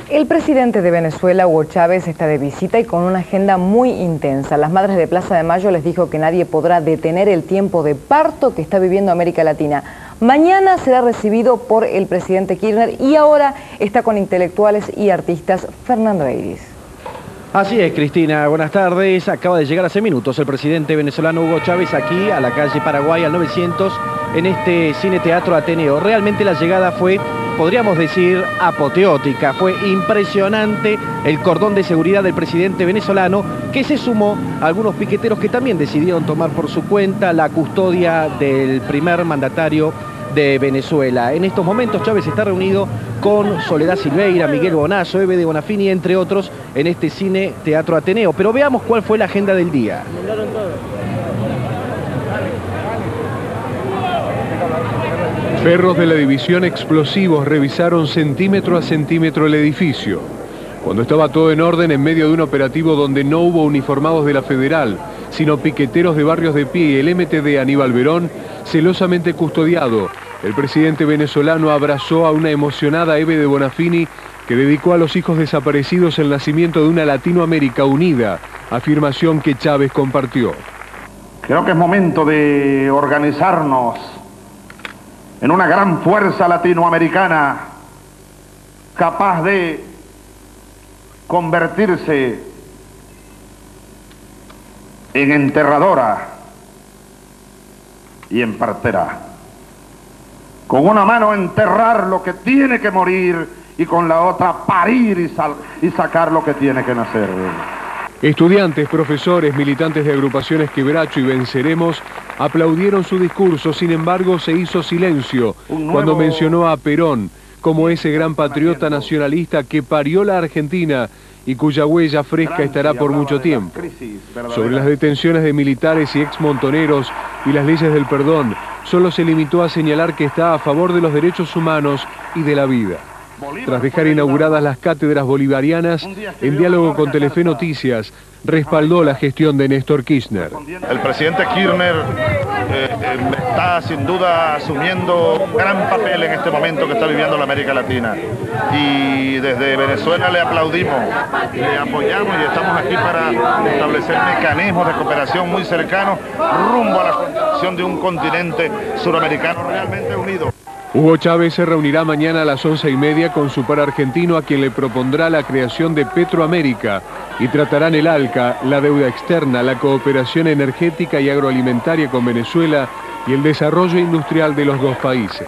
El presidente de Venezuela, Hugo Chávez, está de visita y con una agenda muy intensa. Las madres de Plaza de Mayo les dijo que nadie podrá detener el tiempo de parto que está viviendo América Latina. Mañana será recibido por el presidente Kirchner y ahora está con intelectuales y artistas. Fernando Eiris. Así es, Cristina. Buenas tardes. Acaba de llegar hace minutos el presidente venezolano Hugo Chávez aquí a la calle Paraguay al 900 en este Cine Teatro Ateneo. Realmente la llegada fue, podríamos decir, apoteótica. Fue impresionante el cordón de seguridad del presidente venezolano, que se sumó a algunos piqueteros que también decidieron tomar por su cuenta la custodia del primer mandatario de Venezuela. En estos momentos Chávez está reunido con Soledad Silveira, Miguel Bonazo, Eve de Bonafini, entre otros, en este Cine Teatro Ateneo. Pero veamos cuál fue la agenda del día. Perros de la División Explosivos revisaron centímetro a centímetro el edificio. Cuando estaba todo en orden, en medio de un operativo donde no hubo uniformados de la Federal, sino piqueteros de Barrios de Pie y el MTD Aníbal Verón, celosamente custodiado, el presidente venezolano abrazó a una emocionada Eve de Bonafini que dedicó a los hijos desaparecidos el nacimiento de una Latinoamérica unida, afirmación que Chávez compartió. Creo que es momento de organizarnos en una gran fuerza latinoamericana capaz de convertirse en enterradora y en partera. Con una mano enterrar lo que tiene que morir y con la otra parir y sacar lo que tiene que nacer. Estudiantes, profesores, militantes de agrupaciones Quebracho y Venceremos aplaudieron su discurso. Sin embargo, se hizo silencio cuando mencionó a Perón como ese gran patriota nacionalista que parió la Argentina y cuya huella fresca estará por mucho tiempo. Sobre las detenciones de militares y exmontoneros y las leyes del perdón, solo se limitó a señalar que está a favor de los derechos humanos y de la vida. Tras dejar inauguradas las cátedras bolivarianas, en diálogo con Telefe Noticias, respaldó la gestión de Néstor Kirchner. El presidente Kirchner está sin duda asumiendo un gran papel en este momento que está viviendo la América Latina. Y desde Venezuela le aplaudimos, le apoyamos y estamos aquí para establecer mecanismos de cooperación muy cercanos rumbo a la construcción de un continente suramericano realmente unido. Hugo Chávez se reunirá mañana a las 11:30 con su par argentino, a quien le propondrá la creación de Petroamérica, y tratarán el ALCA, la deuda externa, la cooperación energética y agroalimentaria con Venezuela y el desarrollo industrial de los dos países.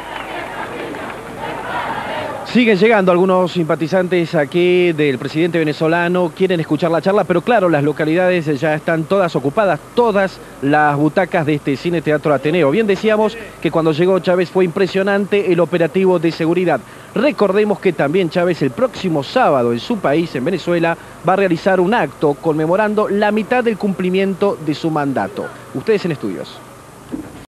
Siguen llegando algunos simpatizantes aquí del presidente venezolano, quieren escuchar la charla, pero claro, las localidades ya están todas ocupadas, todas las butacas de este Cine Teatro Ateneo. Bien decíamos que cuando llegó Chávez fue impresionante el operativo de seguridad. Recordemos que también Chávez el próximo sábado en su país, en Venezuela, va a realizar un acto conmemorando la mitad del cumplimiento de su mandato. Ustedes en estudios.